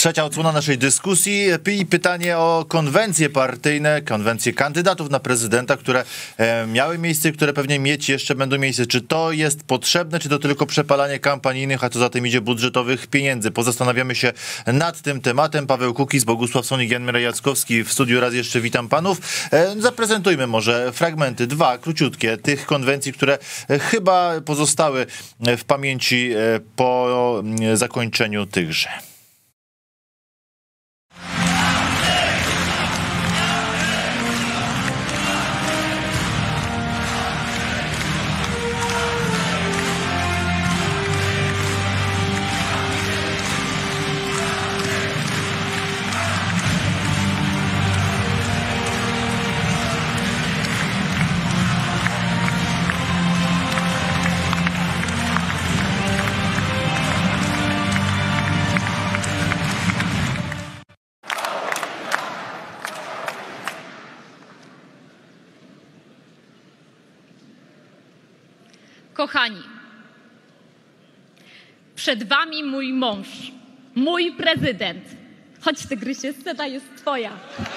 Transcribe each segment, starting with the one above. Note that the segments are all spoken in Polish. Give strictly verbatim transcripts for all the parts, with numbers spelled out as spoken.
Trzecia odsłona naszej dyskusji i pytanie o konwencje partyjne, konwencje kandydatów na prezydenta, które e, miały miejsce, które pewnie mieć jeszcze będą miejsce. Czy to jest potrzebne, czy to tylko przepalanie kampanijnych, a co za tym idzie budżetowych pieniędzy? Pozastanawiamy się nad tym tematem. Paweł Kukiz, Bogusław Sonik, Jan Mirek-Jackowski w studiu. Raz jeszcze witam panów. E, zaprezentujmy może fragmenty, dwa, króciutkie, tych konwencji, które chyba pozostały w pamięci e, po zakończeniu tychże. Kochani, przed wami mój mąż, mój prezydent. Chodź, tygrysie, scena jest twoja.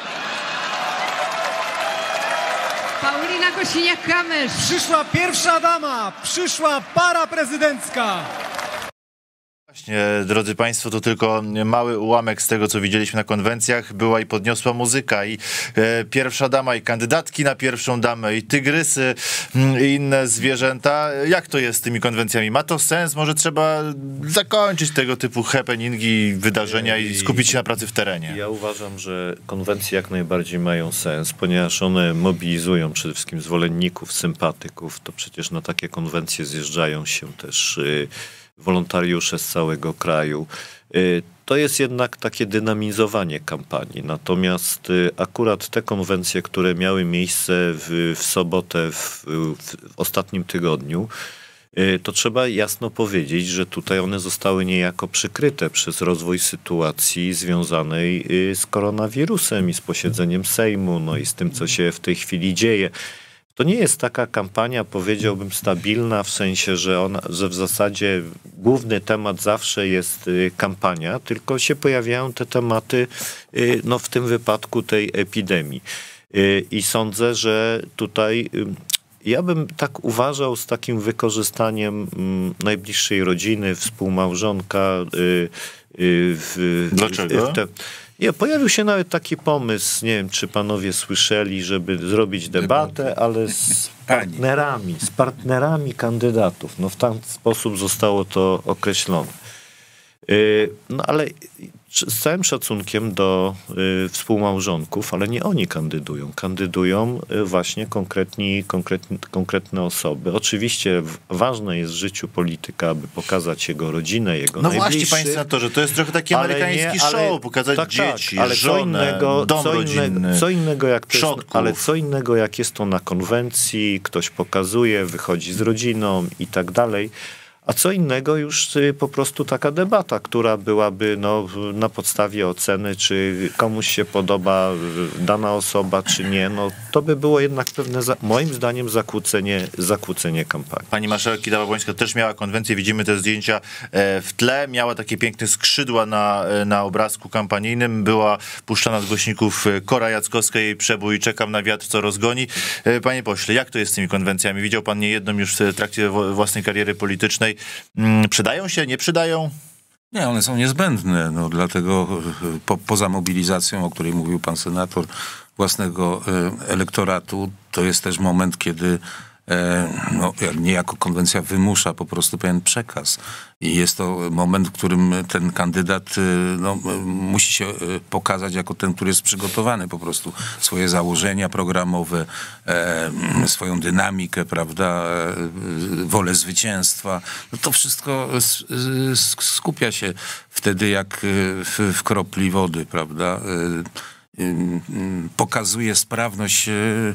Paulina Kosiniak-Kamysz. Przyszła pierwsza dama, przyszła para prezydencka. Właśnie, drodzy państwo, to tylko mały ułamek z tego, co widzieliśmy na konwencjach. Była i podniosła muzyka, i e, pierwsza dama, i kandydatki na pierwszą damę, i tygrysy, i inne zwierzęta. Jak to jest z tymi konwencjami? Ma to sens? Może trzeba zakończyć tego typu happeningi, wydarzenia i skupić się na pracy w terenie? Ja uważam, że konwencje jak najbardziej mają sens, ponieważ one mobilizują przede wszystkim zwolenników, sympatyków. To przecież na takie konwencje zjeżdżają się też y, wolontariusze z całego kraju. To jest jednak takie dynamizowanie kampanii. Natomiast akurat te konwencje, które miały miejsce w, w sobotę, w, w ostatnim tygodniu, to trzeba jasno powiedzieć, że tutaj one zostały niejako przykryte przez rozwój sytuacji związanej z koronawirusem i z posiedzeniem Sejmu, no i z tym, co się w tej chwili dzieje. To nie jest taka kampania, powiedziałbym, stabilna, w sensie, że, ona, że w zasadzie główny temat zawsze jest kampania, tylko się pojawiają te tematy, no w tym wypadku tej epidemii. I sądzę, że tutaj ja bym tak uważał z takim wykorzystaniem najbliższej rodziny, współmałżonka. W, Dlaczego? W te, Nie, pojawił się nawet taki pomysł, nie wiem, czy panowie słyszeli, żeby zrobić debatę, ale z partnerami, z partnerami kandydatów. No w ten sposób zostało to określone. No ale z całym szacunkiem do współmałżonków, ale nie oni kandydują. Kandydują właśnie konkretni, konkretni, konkretne osoby. Oczywiście ważne jest w życiu polityka, aby pokazać jego rodzinę, jego no najbliższych. No właśnie, panie senatorze, to jest trochę taki amerykański nie, ale, show, pokazać tak, dzieci, tak, ale żonę, co innego, dom co rodzinny, innego, co innego jak to jest, przodków. ale co innego jak jest to na konwencji, ktoś pokazuje, wychodzi z rodziną i tak dalej. A co innego już po prostu taka debata, która byłaby no, na podstawie oceny, czy komuś się podoba dana osoba, czy nie. No, to by było jednak pewne, moim zdaniem, zakłócenie, zakłócenie kampanii. Pani marszałek Kidawa-Błońska też miała konwencję. Widzimy te zdjęcia w tle. Miała takie piękne skrzydła na, na obrazku kampanijnym. Była puszczana z głośników Kora Jackowska, jej przebój "Czekam na wiatr, co rozgoni". Panie pośle, jak to jest z tymi konwencjami? Widział pan niejedną już w trakcie własnej kariery politycznej. Przydają się, nie przydają? Nie, one są niezbędne, no dlatego po, poza mobilizacją, o której mówił pan senator, własnego elektoratu, to jest też moment, kiedy no, niejako konwencja wymusza po prostu pewien przekaz. I jest to moment, w którym ten kandydat no, musi się pokazać jako ten, który jest przygotowany po prostu. Swoje założenia programowe, e, swoją dynamikę, prawda, e, wolę zwycięstwa. No, to wszystko skupia się wtedy jak w, w kropli wody, prawda. E, e, pokazuje sprawność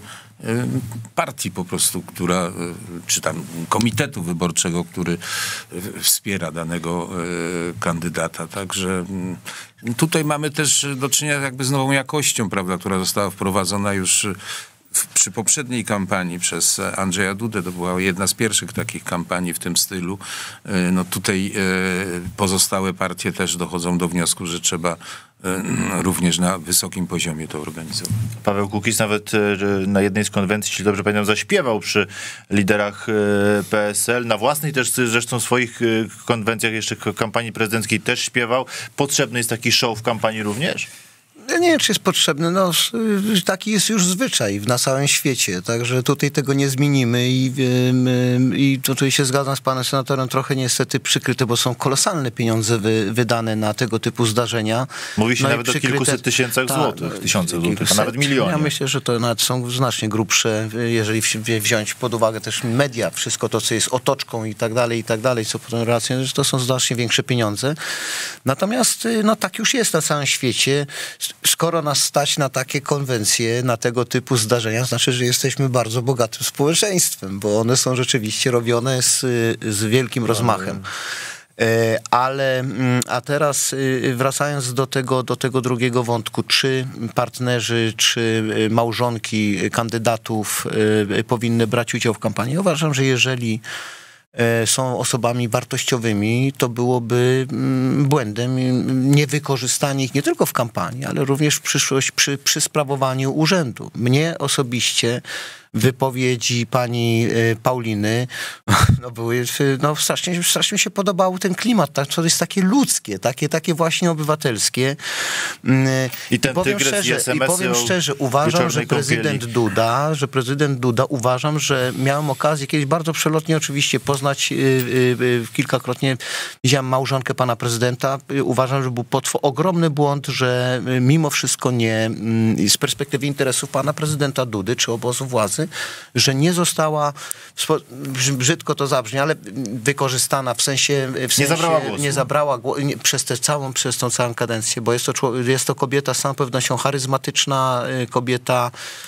partii po prostu, która, czy tam komitetu wyborczego, który wspiera danego kandydata. Także tutaj mamy też do czynienia jakby z nową jakością, prawda, która została wprowadzona już w, przy poprzedniej kampanii przez Andrzeja Dudę, to była jedna z pierwszych takich kampanii w tym stylu, no tutaj pozostałe partie też dochodzą do wniosku, że trzeba również na wysokim poziomie to organizować. Paweł Kukiz nawet na jednej z konwencji, jeśli dobrze pamiętam, zaśpiewał przy liderach P S L. Na własnej też zresztą swoich konwencjach jeszcze kampanii prezydenckiej też śpiewał. Potrzebny jest taki show w kampanii również? Ja nie wiem, czy jest potrzebny. No, taki jest już zwyczaj na całym świecie, także tutaj tego nie zmienimy i, i tutaj się zgadzam z panem senatorem, trochę niestety przykryte, bo są kolosalne pieniądze wy, wydane na tego typu zdarzenia. Mówi się no nawet przykryte, o kilkuset tysiącach ta, złotych, tysiącach złotych, a nawet milionie. Ja myślę, że to nawet są znacznie grubsze, jeżeli wziąć pod uwagę też media, wszystko to, co jest otoczką i tak dalej, i tak dalej, co potem relacjonuje, że to są znacznie większe pieniądze. Natomiast no tak już jest na całym świecie. Skoro nas stać na takie konwencje, na tego typu zdarzenia, znaczy, że jesteśmy bardzo bogatym społeczeństwem, bo one są rzeczywiście robione z, z wielkim rozmachem. Ale, a teraz wracając do tego, do tego drugiego wątku, czy partnerzy, czy małżonki kandydatów powinny brać udział w kampanii? Uważam, że jeżeli są osobami wartościowymi, to byłoby błędem niewykorzystanie ich nie tylko w kampanii, ale również w przyszłość przy, przy sprawowaniu urzędu. Mnie osobiście wypowiedzi pani Pauliny no były, no strasznie, strasznie mi się podobał ten klimat, tak, to jest takie ludzkie, takie, takie właśnie obywatelskie. I ten I powiem tygrys szczerze, i es em esy i powiem szczerze, uważam, że prezydent kąpieli. Duda, że prezydent Duda, uważam, że miałem okazję kiedyś bardzo przelotnie oczywiście poznać, yy, yy, kilkakrotnie widziałem małżonkę pana prezydenta. Uważam, że był potwo- ogromny błąd, że mimo wszystko nie, yy, z perspektywy interesów pana prezydenta Dudy, czy obozu władzy, że nie została, brzydko to zabrzmi, ale wykorzystana w sensie... W sensie nie zabrała głosu. Nie zabrała głosu przez tę całą, przez tą całą kadencję, bo jest to, człowiek, jest to kobieta z całą pewnością charyzmatyczna, kobieta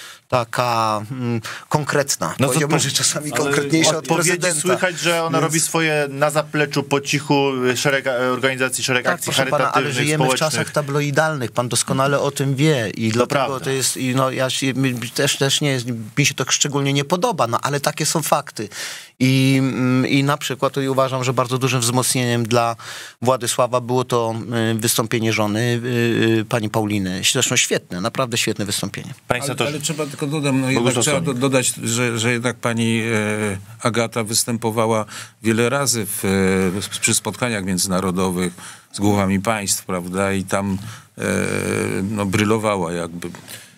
taka mm, konkretna. No Powiedziałbym, że czasami konkretniejsza od prezydenta. Słychać, że ona Więc... robi swoje na zapleczu po cichu szereg organizacji, szereg tak, akcji proszę charytatywnych, pana, ale żyjemy społecznych. w czasach tabloidalnych. Pan doskonale o tym wie. I to dlatego prawda. to jest, i no ja się, też, też nie jest, mi się to szczególnie nie podoba, no ale takie są fakty. I, i na przykład i uważam, że bardzo dużym wzmocnieniem dla Władysława było to wystąpienie żony pani Pauliny. Zresztą świetne, naprawdę świetne wystąpienie. Ale, ale trzeba tylko dodam, no jednak trzeba do, dodać, że, że jednak pani e, Agata występowała wiele razy w, e, przy spotkaniach międzynarodowych z głowami państw, prawda, i tam e, no, brylowała jakby.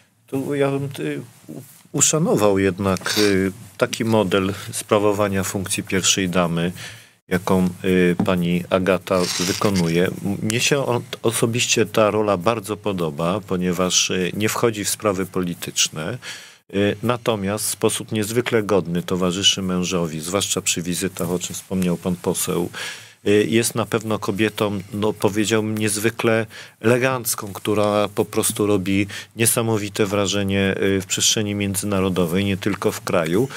Tu ja bym ty, uszanował jednak y, taki model sprawowania funkcji pierwszej damy, jaką y, pani Agata wykonuje. Mnie się on, osobiście ta rola bardzo podoba, ponieważ y, nie wchodzi w sprawy polityczne, y, natomiast w sposób niezwykle godny towarzyszy mężowi, zwłaszcza przy wizytach, o czym wspomniał pan poseł. Y, jest na pewno kobietą, no powiedziałbym, niezwykle elegancką, która po prostu robi niesamowite wrażenie y, w przestrzeni międzynarodowej, nie tylko w kraju.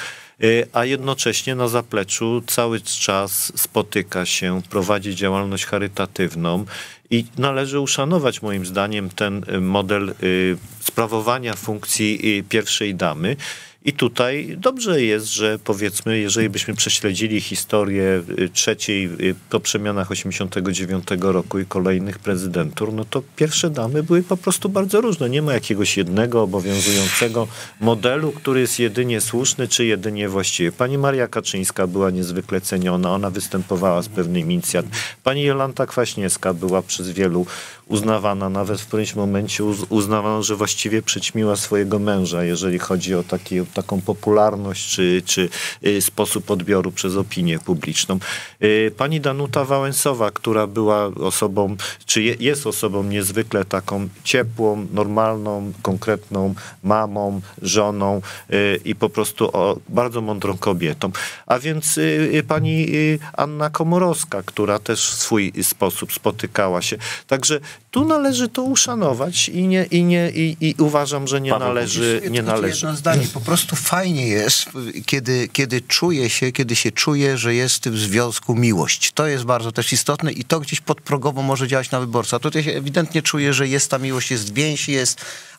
A jednocześnie na zapleczu cały czas spotyka się, prowadzi działalność charytatywną i należy uszanować moim zdaniem ten model sprawowania funkcji pierwszej damy. I tutaj dobrze jest, że powiedzmy, jeżeli byśmy prześledzili historię trzeciej po przemianach osiemdziesiątego dziewiątego roku i kolejnych prezydentur, no to pierwsze damy były po prostu bardzo różne. Nie ma jakiegoś jednego obowiązującego modelu, który jest jedynie słuszny czy jedynie właściwy. Pani Maria Kaczyńska była niezwykle ceniona, ona występowała z pewnymi inicjatywami. Pani Jolanta Kwaśniewska była przez wielu uznawana, nawet w którymś momencie uznawano, że właściwie przyćmiła swojego męża, jeżeli chodzi o taki, taką popularność czy, czy y, sposób odbioru przez opinię publiczną. Y, pani Danuta Wałęsowa, która była osobą, czy je, jest osobą niezwykle taką ciepłą, normalną, konkretną mamą, żoną y, i po prostu o, bardzo mądrą kobietą. A więc y, pani y, Anna Komorowska, która też w swój sposób spotykała się. Także tu należy to uszanować i nie, i nie, i, i uważam, że nie Paweł, należy, nie należy. Jedno zdanie. Po prostu fajnie jest, kiedy, kiedy czuje się, kiedy się czuje, że jest w tym związku miłość. To jest bardzo też istotne i to gdzieś podprogowo może działać na wyborcę. A tutaj się ewidentnie czuje, że jest ta miłość, jest więź, jest,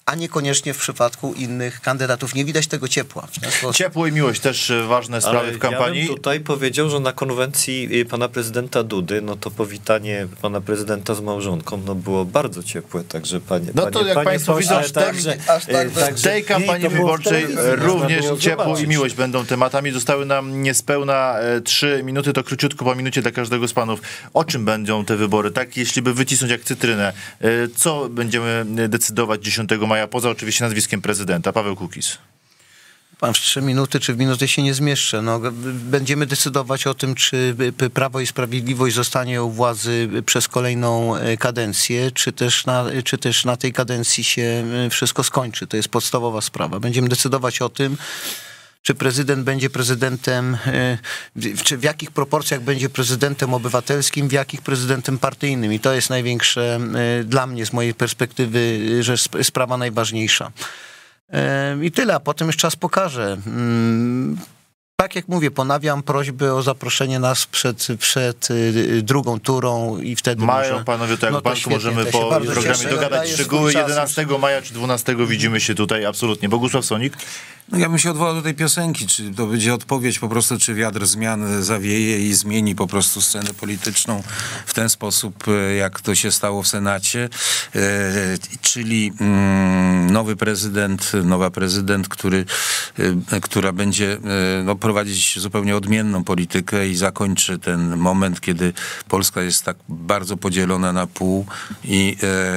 a niekoniecznie w przypadku innych kandydatów. Nie widać tego ciepła. Ciepło i miłość też ważne sprawy Ale w kampanii. Ja bym tutaj powiedział, że na konwencji pana prezydenta Dudy, no to powitanie pana prezydenta z małżonką no było bardzo ciepłe, także panie No panie, to jak panie państwo pośle, widzą, w tej- także, aż tak e, do- także- W tej kampanii i to było w wyborczej telewizji, można również było ciepło zobaczyć. i miłość będą tematami. Zostały nam niespełna e, trzy minuty, to króciutko po minucie dla każdego z panów. O czym będą te wybory? Tak, jeśli by wycisnąć jak cytrynę, e, co będziemy decydować dziesiątego maja, poza oczywiście nazwiskiem prezydenta? Paweł Kukiz. Pan w trzy minuty czy w minuty się nie zmieszczę. No, będziemy decydować o tym, czy Prawo i Sprawiedliwość zostanie u władzy przez kolejną kadencję, czy też na, czy też na tej kadencji się wszystko skończy. To jest podstawowa sprawa. Będziemy decydować o tym, czy prezydent będzie prezydentem, czy w jakich proporcjach będzie prezydentem obywatelskim, w jakich prezydentem partyjnym. I to jest największe dla mnie, z mojej perspektywy, rzecz, sprawa najważniejsza. I tyle, a potem już czas pokaże. Tak jak mówię, ponawiam prośbę o zaproszenie nas przed, przed drugą turą i wtedy Mają może... panowie, to jak no w banku świetnie, możemy to się po bardzo programie cieszę. dogadać Daję szczegóły. swój czas. jedenastego maja czy dwunastego widzimy się tutaj absolutnie. Bogusław Sonik? No ja bym się odwołał do tej piosenki, czy to będzie odpowiedź po prostu, czy wiatr zmian zawieje i zmieni po prostu scenę polityczną w ten sposób, jak to się stało w Senacie, e, czyli mm, nowy prezydent, nowa prezydent, który, e, która będzie e, no, prowadzić zupełnie odmienną politykę i zakończy ten moment, kiedy Polska jest tak bardzo podzielona na pół i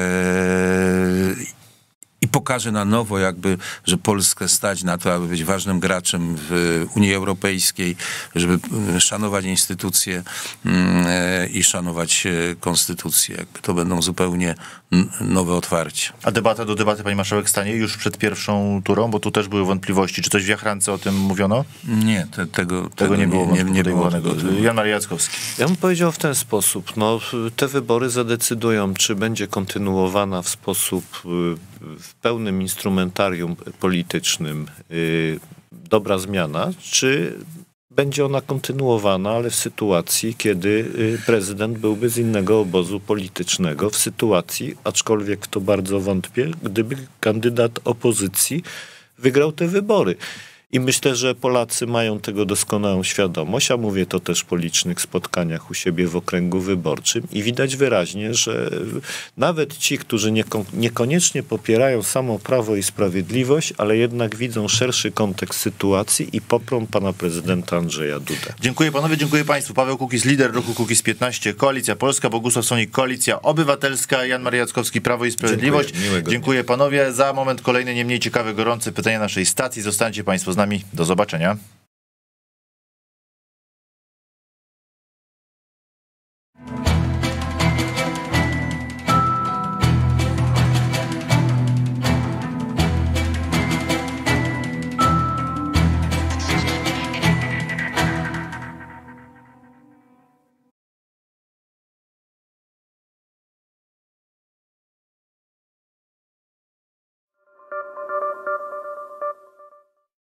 e, I pokaże na nowo jakby, że Polskę stać na to, aby być ważnym graczem w Unii Europejskiej, żeby szanować instytucje i szanować konstytucję. Jakby to będą zupełnie nowe otwarcia. A debata do debaty, pani marszałek, stanie już przed pierwszą turą, bo tu też były wątpliwości. Czy coś w Jachrance o tym mówiono? Nie, te, tego, tego, Tego nie było. Nie, nie, nie było tego. Jan Maria Jackowski. Ja bym powiedział w ten sposób, no te wybory zadecydują, czy będzie kontynuowana w sposób w pełnym instrumentarium politycznym y, dobra zmiana, czy będzie ona kontynuowana, ale w sytuacji, kiedy y, prezydent byłby z innego obozu politycznego, w sytuacji, aczkolwiek to bardzo wątpię, gdyby kandydat opozycji wygrał te wybory. I myślę, że Polacy mają tego doskonałą świadomość, a mówię to też po licznych spotkaniach u siebie w okręgu wyborczym i widać wyraźnie, że nawet ci, którzy nieko- niekoniecznie popierają samo Prawo i Sprawiedliwość, ale jednak widzą szerszy kontekst sytuacji i poprą pana prezydenta Andrzeja Dudę. Dziękuję panowie, dziękuję państwu. Paweł Kukiz, lider ruchu Kukiz piętnaście, Koalicja Polska, Bogusław Sonik, Koalicja Obywatelska, Jan Maria Jackowski, Prawo i Sprawiedliwość. Dziękuję, dziękuję panowie. Za moment kolejne, nie mniej ciekawe, gorące pytania naszej stacji. Zostańcie państwo z nami. Do zobaczenia.